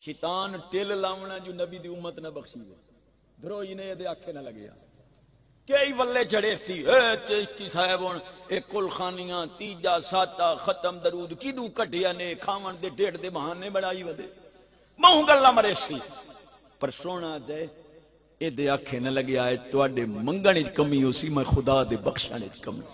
شیطان ٹل لاونا جو نبی دی امت نہ بخشی ہے درو انہیں دے آکھے نہ لگیا کئی ولے چڑے سی چشتی صاحب ہون ایک کل خانیاں تیجا ساتا ختم درود کیدوں کٹیا نے کھاون دے ڈیڑھ دے بہانے بڑائی ودے مہوں گلہ مرے سی پر سونا دے اے دے آکھے نہ لگیا ہے تو آڈے منگنے کمی ہو سی میں خدا دے بخشانے کمی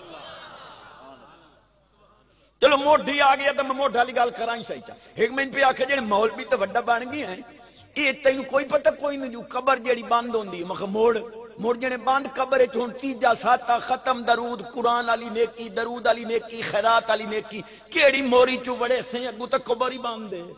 چلو موٹھی آ گیا تو میں موٹھا لی گال کرائیں سہی چاہ ایک منٹ پہ آکھے جڑے مولوی تے وڈا بن گئے ہیں یہ تینوں کوئی پتہ کوئی نہیں جو قبر جڑی بند ہوندی مکھ موڑ جنے بند قبر ہون تیجا ساتا ختم درود قرآن علی نیکی درود علی نیکی خیرات علی نیکی کیڑی موری چو وڑے سے اگو تک قبر ہی باندھ دے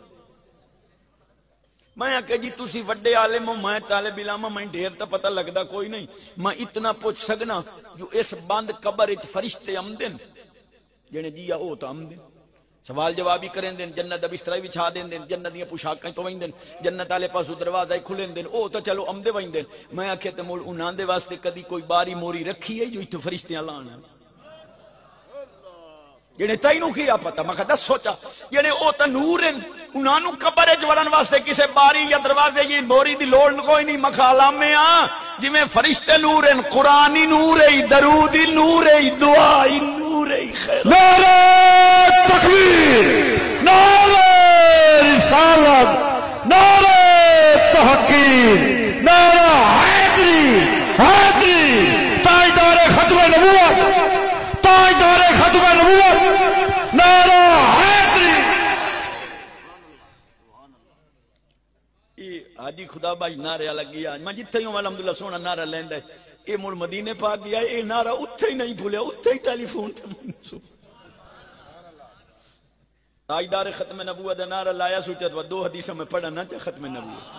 میں کہ جی تسی وڈے عالم ہو میں طالب علم میں ڈھیر تا پتہ لگدا کوئی نہیں میں اتنا پوچھ سکنا جو اس بند قبر وچ فرشتے آمدن جنے جی او تا آمدن سوال جوابی کریں دن جنت بستر وچھا دین دن جنت دی پوشاکاں تو ویندن جنت والے پاسوں دروازہ کھلن دن او تو چلو آمدے ویندن میں آکھے تے مول انہاں دے واسطے کدی کوئی باری موری رکھی ہے جو ایتھے فرشتیاں لان جنے تینوں کیا پتہ میں دس سوچا جنے او تے نور ہیں انہاں نو قبر وچ وڑن واسطے کسے باری یا دروازے یہ موری دی لوڑ کوئی نہیں مخالا میں جویں فرشتے نور ہیں قرآنی نور ہے درودی نور ہے دعائی نور ہے خیر نعرہ تکبیر نعرہ رسالت نعرہ تحقیر نعرہ حیدری تاجدار ختم نبوت تاجدار ختم نبوت نعرہ حیدری حاجی خدا بھائی نعرہ لگی آج میں جتھے ہوں الحمدللہ سونا نعرہ لیندہ ہے اے مول مدینے پاک گیا اے نعرہ اتھے ہی نہیں بھولیا اتھے ہی ٹیلی فون تھا منصوب تاجدار ختم نبوت نعرہ لایا سوچت و دو حدیثوں میں پڑھا نہ چاہ ختم نبوت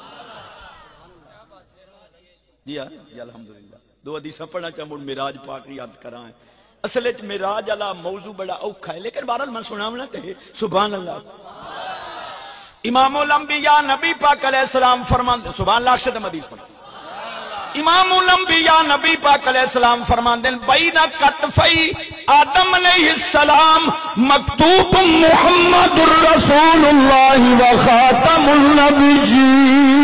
جی ہاں جی الحمدللہ دو حدیثوں پڑھنا چاہ مول معراج پاک یاد کرائیں اصل ہے معراج علا موضوع بڑا اوکھا ہے لیکن بہرحال میں سناونا تے سبحان اللہ امام الانبیاء نبی پاک علیہ السلام فرمان سبحان اللہ اکشد مدیث پڑھ امام الانبیاء نبی پاک علیہ السلام فرمان دیں بین کتفی آدم علیہ السلام مکتوب محمد الرسول اللہ و خاتم النبیین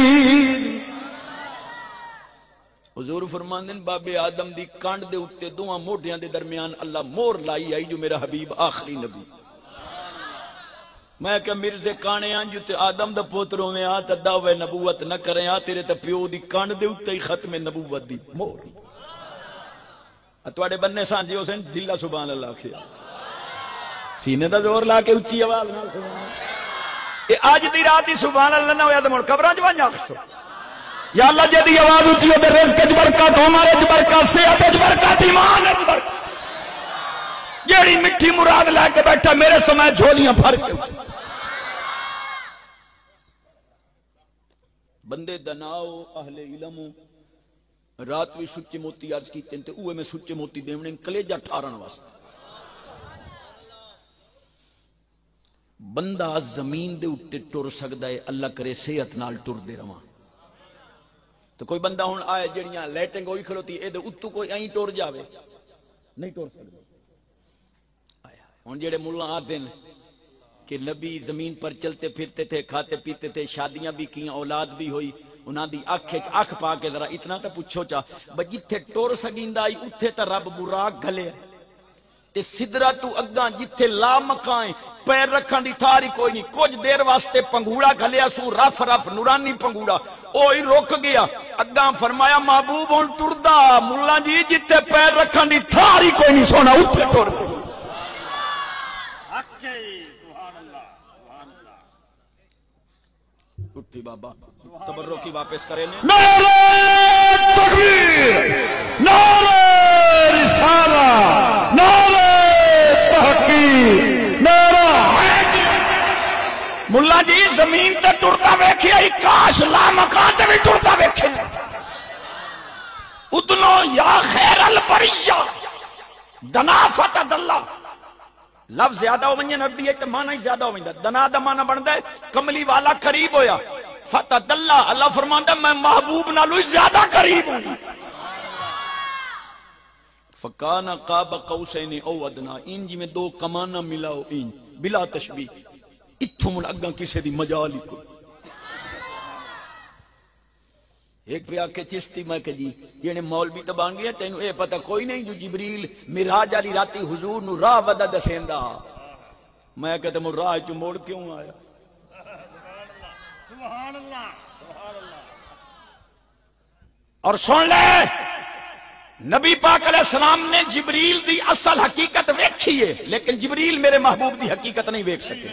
حضور فرمان دیں باب آدم دی کانڈ دے اتے دوہاں موڑیاں دے درمیان اللہ مور لائی آئی جو میرا حبیب آخری نبی میں کہ مرزے کانے آن جو تے آدم دا پوتروں میں آتا دعوے نبوت نہ کریں آ تیرے تے پیو دی کان دے اتے ہی ختم نبوت دی مور اتواڑے بننے سانجے ہو سن دلہ سبحان اللہ کیا سینے دا زور لا کے اچھی آواز نہ سبحان اللہ اے آج دی رات دی سبحان اللہ نہ ہویا تو مڑ قبران جوان جاکسو یا اللہ جدی آواز اچھی ہو دے رزق اچ برکات ہمارے اچ برکات صحت اچ برکات ایمان اچ برکات جیڑی مٹھی مراد لے کے بیٹھا میرے سمے جھولیاں بھر کے اٹھے بندے دناؤ اہل علمو رات بھی سچے موتی عرض کی تنتے اوے میں سچے موتی دیونے کلیجہ ٹھارن واسطے بندہ زمین دے اٹھے ٹور سکتا ہے اللہ کرے صحت نال ٹور دے رواں تو کوئی بندہ ہون آئے جڑیاں لیٹنگ ہوئی کھلوتی اے دے اتو کوئی این ٹور جاوے نہیں ٹور سکتا ہون جڑے ملہ آتے ہیں کہ نبی زمین پر چلتے پھرتے تھے کھاتے پیتے تھے شادیاں بھی کیاں اولاد بھی ہوئی انہاں دی آنکھ پا کے ذرا اتنا تا پوچھو چاہ جتھے ٹور سگیندا آئی اتھے تا رب براق گھلے تے سدرا تو اگاں جتھے لا مکائیں پیر رکھن دی تھاری کوئی نہیں کچھ دیر واسطے پنگوڑا گھلیا سو رف نورانی پنگوڑا اوہی رک گیا اگاں فرمایا محبوب ہون ٹردا ملا جی جتھے پیر رکھن دی تھاری کوئی نہیں سونا اتھے ٹور اٹھی بابا تبرکی واپس کریں نعرہ تکبیر نعرہ رسالہ نعرہ تحقیر نعرہ حیدری ملا جی زمین تے ٹرتا ویکھے ہی کاش لا مکان تے بھی ٹرتا ویکھے ادنو یا خیر البریہ دنا فتد اللہ لفظ زیادہ ہو منجے نبی ہے تو معنی ہی زیادہ ہو منجے دنا دا معنی بندہ ہے کملی والا قریب ہویا فتح اللہ اللہ فرماندہ میں محبوب نالوی زیادہ قریب ہوں فکانا قاب قوسین او ادنا ان جی میں دو کمانا ملاؤ ان بلا تشبیح اتھو من اگاں کسے دی مجالی کو ایک پہ آکے چشتی میں کہ جی یہ مولوی تو بان گیا تینوں اے پتہ کوئی نہیں جو جبریل مراج علی راتی حضور نو راہ ودا دسیندا میں کہتا مجھ راہ چو موڑ کیوں آیا سبحان اللہ اور سن لے نبی پاک علیہ السلام نے جبریل دی اصل حقیقت ویکھی ہے لیکن جبریل میرے محبوب دی حقیقت نہیں ویکھ سکے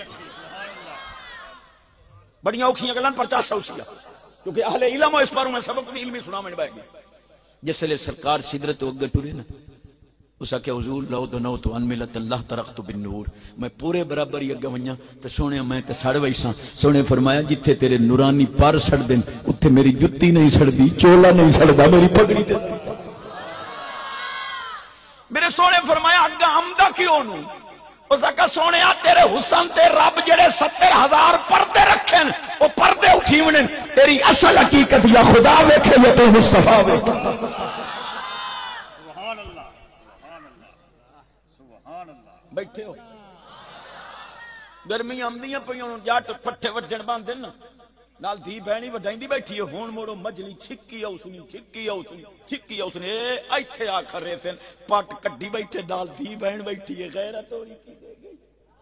بڑیاں اوکھیاں گلن پر چاہ سوسیا کیونکہ اہل علم ہو اس پر میں سبق بھی علمی سنا میں بائے گی جس لئے سرکار صدرت وگہ ٹورے نا اسا کہ حضور لو دنو تو ان ملت اللہ ترقت بالنور میں پورے برابر یگہ ونیا تو سونے میں تے سڑ ویساں سونے فرمایا جتھے تیرے نورانی پار سڑ دیں اتھے میری جتی نہیں سڑ دی چولا نہیں سڑ دا میری پگڑی تے میرے سونے فرمایا اگا عمدہ کیوں نو اسا کہ سونے تیرے حسن تے رب جڑے 70,000 پردے رکھیں وہ پردے اٹھیونے تیری اصل حقیقت یا خدا ویکھے یا تو مصطفیٰ ویکھے بیٹھے ہو گرمی آمدیاں پہیوں جاٹ پٹھے وڈن باندھن نال دھی بہنی وڈائیں دی بیٹھی ہے ہون موڑو مجلی چھکی آؤ سنی چھکی آؤ سنی چھکی آؤ سنی اے ایتھے آکھر رہے تھے پٹ کڈی بیٹھے نال دھی بہن بیٹھی ہے غیرت ہوئی کی دے گئی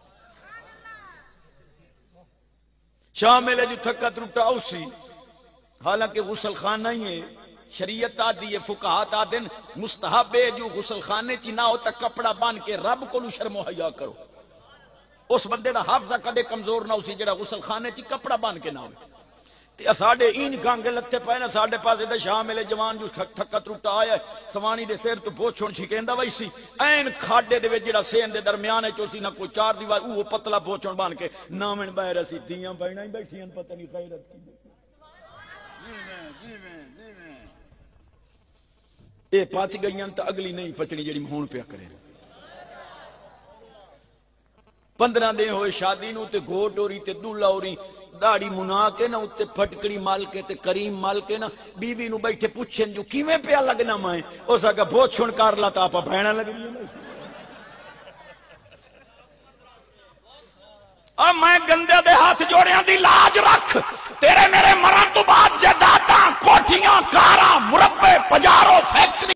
شاملے جو تھکت رٹا اسی حالانکہ غسل خانہ ہی ہے شریعت آدھی ہے فقہات آدھن مستحب ہے جو غسل خانے چی نہ ہوتا کپڑا بان کے رب کو شرم و حیا کرو اس بندے دا حافظہ کدے کمزور نہ اسی جڑا غسل خانے چی کپڑا بان کے نہ ہوئے تے ساڑے این گانگے لتے پائے نا ساڑے پاسے دے شاملے جوان جو تھکت رٹا آیا ہے سوانی دے سیر تو پوچھون چھکیندہ ویسی این کھاڑے دے جڑا سین دے درمیانے چوسی نہ کوئی چار دیوار وہ پتلا پوچھون بان کے نامن بائے رسی دیاں بائنہ ہی بیٹھی ہیں پتہ نہیں خیرت کی اے پاچ گئیاں تا اگلی نہیں پچڑی جڑی مہون پیا کریں 15 دن ہوئے شادی نو تے گوٹ ہو رہی تے دولا ہو رہی داڑی منا کے نا تے پھٹکڑی مال کے تے کریم مال کے نا بیوی نو بیٹھے پوچھیں جو کیویں پیا لگنا میں او سکا بوچھن کار لاتا آپا بھینا لگ رہی ہے اور میں گندے دے ہاتھ جوڑیاں دی لاج رکھ تیرے میرے مران تو بعد جداداں کوٹھیاں کاراں مربے پجاروں فیکٹری